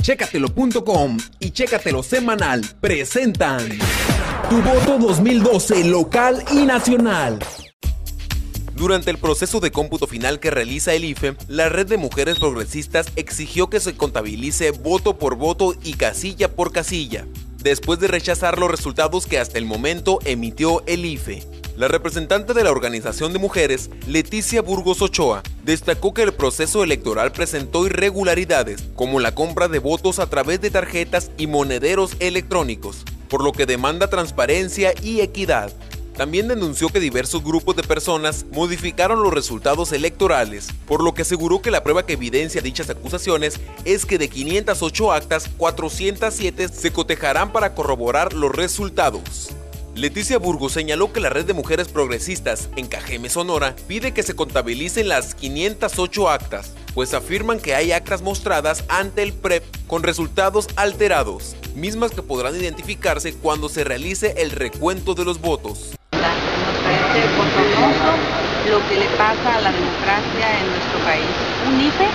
Chécatelo.com y Chécatelo Semanal presentan Tu Voto 2012 local y nacional. Durante el proceso de cómputo final que realiza el IFE, la Red de Mujeres Progresistas exigió que se contabilice voto por voto y casilla por casilla, después de rechazar los resultados que hasta el momento emitió el IFE. La representante de la organización de mujeres, Leticia Burgos Ochoa, destacó que el proceso electoral presentó irregularidades, como la compra de votos a través de tarjetas y monederos electrónicos, por lo que demanda transparencia y equidad. También denunció que diversos grupos de personas modificaron los resultados electorales, por lo que aseguró que la prueba que evidencia dichas acusaciones es que de 508 actas, 407 se cotejarán para corroborar los resultados. Leticia Burgos señaló que la Red de Mujeres Progresistas en Cajeme, Sonora, pide que se contabilicen las 508 actas, pues afirman que hay actas mostradas ante el PREP con resultados alterados, mismas que podrán identificarse cuando se realice el recuento de los votos. Nos parece bochornoso lo que le pasa a la democracia en nuestro país. Un IFE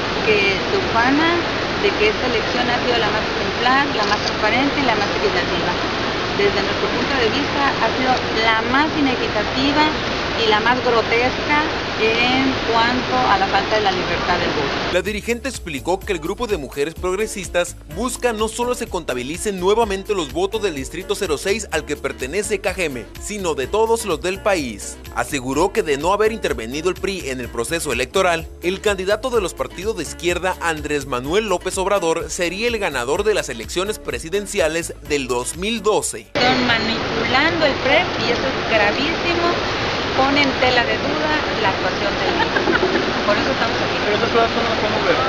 que se ufana de que esta elección ha sido la más ejemplar, la más transparente y la más equitativa. Desde nuestro punto de vista ha sido la más inequitativa y la más grotesca en cuanto a la falta de la libertad del voto. La dirigente explicó que el grupo de mujeres progresistas busca no solo se contabilicen nuevamente los votos del Distrito 06 al que pertenece Cajeme, sino de todos los del país. Aseguró que de no haber intervenido el PRI en el proceso electoral, el candidato de los partidos de izquierda, Andrés Manuel López Obrador, sería el ganador de las elecciones presidenciales del 2012. Están manipulando el PREP y eso es gravísimo. Pone en tela de duda la actuación del IFE. Por eso estamos aquí. Pero esas pruebas no las podemos ver.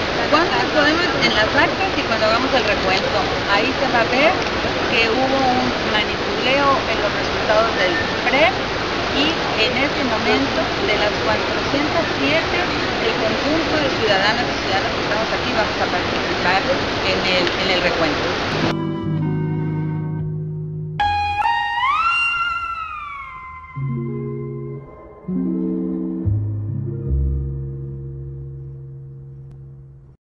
Podemos en las actas y cuando hagamos el recuento. Ahí se va a ver que hubo un manipuleo en los resultados del PREP y en ese momento de las 407 el conjunto de ciudadanas y ciudadanos que estamos aquí vamos a participar en el recuento.